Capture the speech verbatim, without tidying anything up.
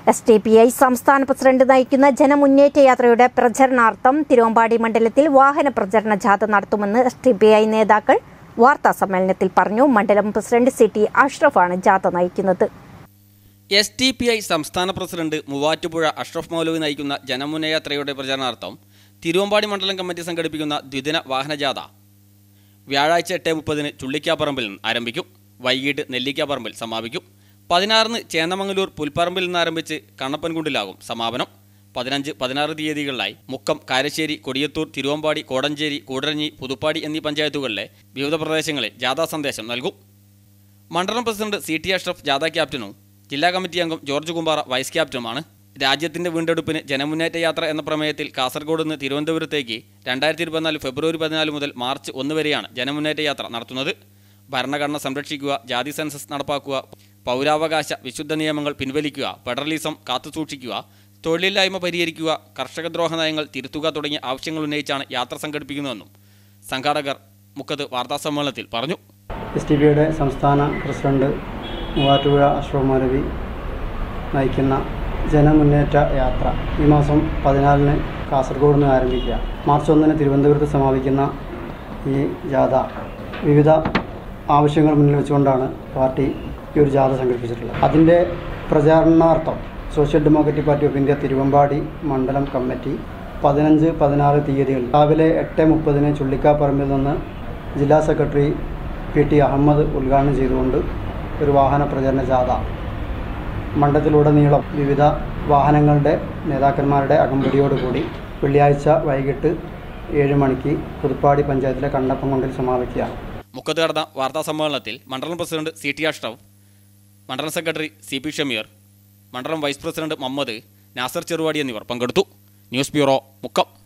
S D P I സംസ്ഥാന president നയിക്കുന്ന ജനമുന്നേറ്റ യാത്രയുടെ പ്രചരണാർത്ഥം തിരുവമ്പാടി മണ്ഡലത്തിൽ വാഹന പ്രചരണ ജാഥ നടത്തുമെന്ന് എസ് ടി പി ഐ നേതാക്കൾ വാർത്താ സമ്മേളനത്തിൽ പറഞ്ഞു. മണ്ഡലം പ്രസിഡന്റ് സി ടി അഷ്റഫാണ് ജാഥ നയിക്കുന്നത്. എസ് ടി പി ഐ സംസ്ഥാന പ്രസിഡന്റ് മൂവാറ്റുപുഴ അഷ്റഫ് മൗലവി നയിക്കുന്ന ജനമുന്നേറ്റ യാത്രയുടെ പ്രചരണാർത്ഥം തിരുവമ്പാടി മണ്ഡലം കമ്മിറ്റി സംഘടിപ്പിക്കുന്ന ദ്വിദിന വാഹനജാഥ വ്യാഴാഴ്ച എട്ട് മുപ്പതിന് ചുള്ളിക്കാപ്പറമ്പിൽ നിന്ന് ആരംഭിക്കും. വൈകിട്ട് നെല്ലിക്കാപ്പറമ്പിൽ സമാപിക്കും. പതിനാറിന് ചേന്നമംഗലൂർ പുൽപ്പറമ്പിൽ നിന്ന് ആരംഭിച്ച് കണ്ണപ്പൻകുണ്ടിലാകും സമാപനം. പതിനഞ്ച് പതിനാറ് തീയതികളിലായി മുക്കം, കാരശ്ശേരി, കൊടിയത്തൂർ, തിരുവമ്പാടി, കോടഞ്ചേരി, കൂടരഞ്ഞി, പുതുപ്പാടി എന്നീ പഞ്ചായത്തുകളിലെ വിവിധ പ്രദേശങ്ങളിൽ ജാഥാ സന്ദേശം നൽകും. മണ്ഡലം പ്രസിഡന്റ് സി ടി അഷ്റഫ് ജാഥാ ക്യാപ്റ്റനും ജില്ലാ കമ്മിറ്റി അംഗം ജോർജ് കുമ്പാറ വൈസ് ക്യാപ്റ്റനുമാണ്. രാജ്യത്തിന്റെ വീണ്ടെടുപ്പിന് ജനമുന്നേറ്റ യാത്ര എന്ന പ്രമേയത്തിൽ കാസർഗോഡ് നിന്ന് തിരുവനന്തപുരത്തേക്ക് രണ്ടായിരത്തി ഇരുപത്തിനാല് ഫെബ്രുവരി പതിനാല് മുതൽ മാർച്ച് ഒന്ന് വരെയാണ് ജനമുന്നേറ്റ യാത്ര നടത്തുന്നത്. ഭരണഘടന സംരക്ഷിക്കുക, ജാതി സെൻസസ് നടപ്പാക്കുക, പൗരാവകാശ വിശുദ്ധ നിയമങ്ങൾ പിൻവലിക്കുക, ഫെഡറലിസം കാത്തുസൂക്ഷിക്കുക, തൊഴിലില്ലായ്മ പരിഹരിക്കുക, കർഷകദ്രോഹ നയങ്ങൾ തിരുത്തുക തുടങ്ങിയ ആവശ്യങ്ങൾ ഉന്നയിച്ചാണ് യാത്ര സംഘടിപ്പിക്കുന്നതെന്നും സംഘാടകർ മുക്കത്ത് വാർത്താസമ്മേളനത്തിൽ പറഞ്ഞു. എസ് ടി പിയുടെ സംസ്ഥാന പ്രസിഡന്റ് മൂവാറ്റുപുഴ അഷ്റഫ് മൗലവി നയിക്കുന്ന ജനമുന്നേറ്റ യാത്ര ഈ മാസം പതിനാലിന് കാസർഗോഡ് നിന്ന് ആരംഭിക്കുക. മാർച്ച് ഒന്നിന് തിരുവനന്തപുരത്ത് സമാപിക്കുന്ന ഈ ജാഥ വിവിധ ആവശ്യങ്ങൾ മുന്നിൽ വെച്ചുകൊണ്ടാണ് പാർട്ടി ഈ ഒരു ജാഥ സംഘടിപ്പിച്ചിട്ടുള്ളത്. അതിൻ്റെ പ്രചാരണാർത്ഥം social democratic party of India Thiruvambady മണ്ഡലം കമ്മിറ്റി പതിനഞ്ച് പതിനാറ് തീയതികൾ രാവിലെ എട്ട് മുപ്പതിന് ചുള്ളിക്കാപ്പറമ്പിൽ നിന്ന് ജില്ലാ സെക്രട്ടറി പി ടി അഹമ്മദ് ഉദ്ഘാടനം ചെയ്തുകൊണ്ട് ഒരു വാഹന പ്രചരണ ജാഥ മണ്ഡലത്തിലുടനീളം വിവിധ വാഹനങ്ങളുടെ നേതാക്കന്മാരുടെ അകമ്പടിയോടുകൂടി വെള്ളിയാഴ്ച വൈകിട്ട് ഏഴ് മണിക്ക് പുതുപ്പാടി പഞ്ചായത്തിലെ കണ്ണപ്പൻകുണ്ടിൽ സമാപിക്കുകയാണ്. മുക്കത്ത് നടന്ന വാർത്താ സമ്മേളനത്തിൽ മണ്ഡലം പ്രസിഡന്റ് സി ടി അഷ്റഫ്, മണ്ഡലം സെക്രട്ടറി സി പി ഷമീർ, മണ്ഡലം വൈസ് പ്രസിഡന്റ് മുഹമ്മദ്, നാസർ ചെറുവാടി എന്നിവർ പങ്കെടുത്തു. News bureau, Mukkam.